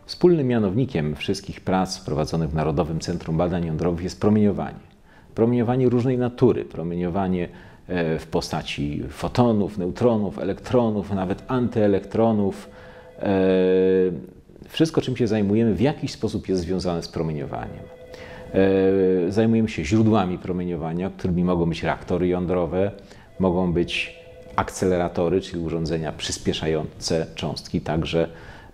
Wspólnym mianownikiem wszystkich prac prowadzonych w Narodowym Centrum Badań Jądrowych jest promieniowanie. Promieniowanie różnej natury, promieniowanie w postaci fotonów, neutronów, elektronów, nawet antyelektronów. Wszystko, czym się zajmujemy, w jakiś sposób jest związane z promieniowaniem. Zajmujemy się źródłami promieniowania, którymi mogą być reaktory jądrowe, mogą być akceleratory, czyli urządzenia przyspieszające cząstki, także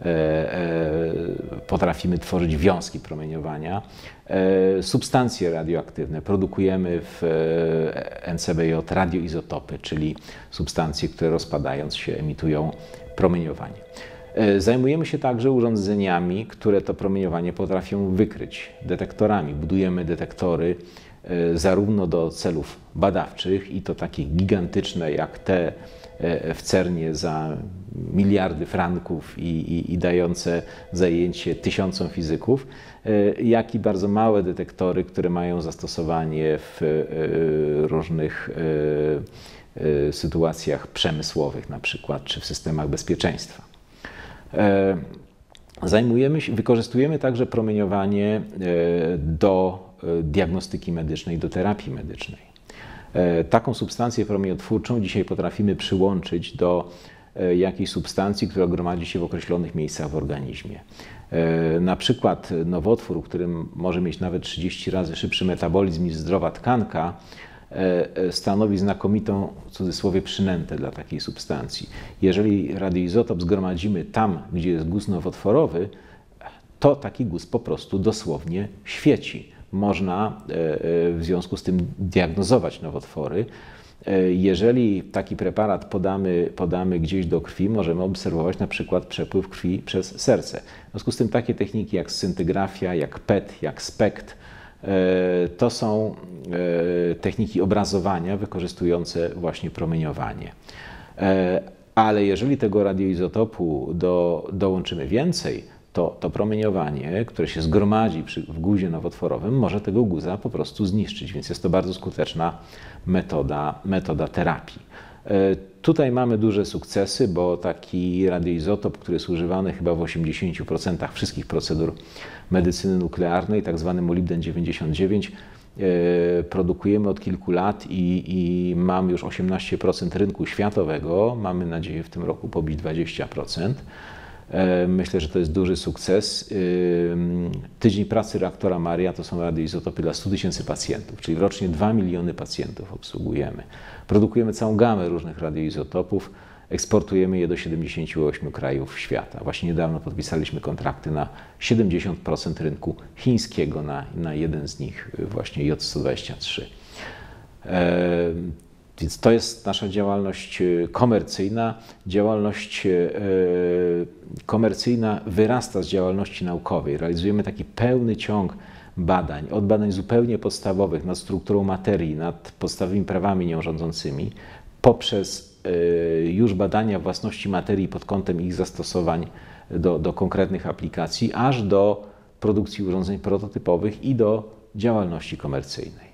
potrafimy tworzyć wiązki promieniowania. Substancje radioaktywne. Produkujemy w NCBJ radioizotopy, czyli substancje, które rozpadając się emitują promieniowanie. Zajmujemy się także urządzeniami, które to promieniowanie potrafią wykryć, detektorami. Budujemy detektory zarówno do celów badawczych i to takie gigantyczne jak te w CERN-ie za miliardy franków i dające zajęcie tysiącom fizyków, jak i bardzo małe detektory, które mają zastosowanie w różnych sytuacjach przemysłowych na przykład, czy w systemach bezpieczeństwa. Wykorzystujemy także promieniowanie do diagnostyki medycznej, do terapii medycznej. Taką substancję promieniotwórczą dzisiaj potrafimy przyłączyć do jakiejś substancji, która gromadzi się w określonych miejscach w organizmie. Na przykład nowotwór, który może mieć nawet 30 razy szybszy metabolizm niż zdrowa tkanka, stanowi znakomitą, w cudzysłowie, przynętę dla takiej substancji. Jeżeli radioizotop zgromadzimy tam, gdzie jest guz nowotworowy, to taki guz po prostu dosłownie świeci. Można w związku z tym diagnozować nowotwory. Jeżeli taki preparat podamy gdzieś do krwi, możemy obserwować na przykład przepływ krwi przez serce. W związku z tym takie techniki jak scyntygrafia, jak PET, jak SPECT, to są techniki obrazowania wykorzystujące właśnie promieniowanie. Ale jeżeli tego radioizotopu dołączymy więcej, to promieniowanie, które się zgromadzi w guzie nowotworowym, może tego guza po prostu zniszczyć, więc jest to bardzo skuteczna metoda terapii. Tutaj mamy duże sukcesy, bo taki radioizotop, który jest używany chyba w 80% wszystkich procedur medycyny nuklearnej, tak zwany molibden-99, produkujemy od kilku lat i mamy już 18% rynku światowego. Mamy nadzieję w tym roku pobić 20%. Myślę, że to jest duży sukces. Tydzień pracy reaktora Maria to są radioizotopy dla 100 000 pacjentów, czyli rocznie 2 miliony pacjentów obsługujemy. Produkujemy całą gamę różnych radioizotopów, eksportujemy je do 78 krajów świata. Właśnie niedawno podpisaliśmy kontrakty na 70% rynku chińskiego, na jeden z nich właśnie J123. Więc to jest nasza działalność komercyjna. Działalność komercyjna wyrasta z działalności naukowej. Realizujemy taki pełny ciąg badań, od badań zupełnie podstawowych nad strukturą materii, nad podstawowymi prawami niejrządzącymi, poprzez już badania własności materii pod kątem ich zastosowań do konkretnych aplikacji, aż do produkcji urządzeń prototypowych i do działalności komercyjnej.